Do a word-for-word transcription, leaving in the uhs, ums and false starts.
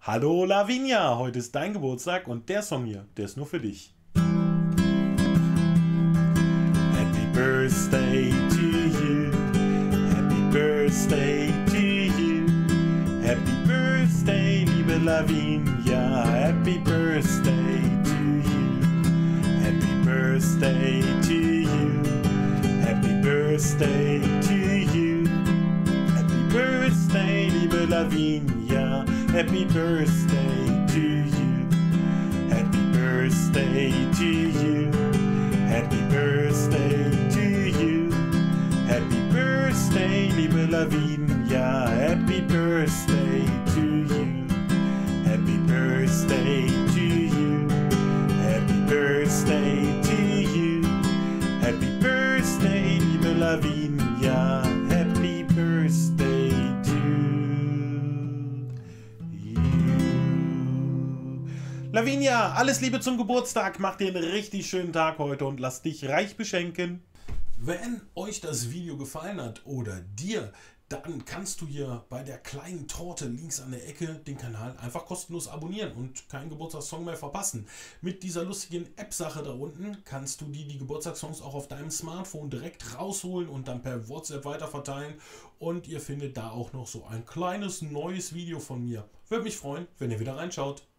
Hallo Lavinia, heute ist dein Geburtstag und der Song hier, der ist nur für dich. Happy Birthday to you, Happy Birthday to you, Happy Birthday, liebe Lavinia, Happy Birthday to you, Happy Birthday to you, Happy Birthday to you, Happy Birthday, liebe Lavinia, Happy Birthday to you, Happy Birthday to you, Happy Birthday to you, Happy Birthday, liebe Lavinia, Happy Birthday to you, Happy Birthday to you, Happy Birthday to you, Happy Birthday, liebe Lavinia, Happy Birthday to you. Lavinia, alles Liebe zum Geburtstag, mach dir einen richtig schönen Tag heute und lass dich reich beschenken. Wenn euch das Video gefallen hat oder dir, dann kannst du hier bei der kleinen Torte links an der Ecke den Kanal einfach kostenlos abonnieren und keinen Geburtstagssong mehr verpassen. Mit dieser lustigen App-Sache da unten kannst du die, die Geburtstagssongs auch auf deinem Smartphone direkt rausholen und dann per WhatsApp weiterverteilen. Und ihr findet da auch noch so ein kleines neues Video von mir. Würde mich freuen, wenn ihr wieder reinschaut.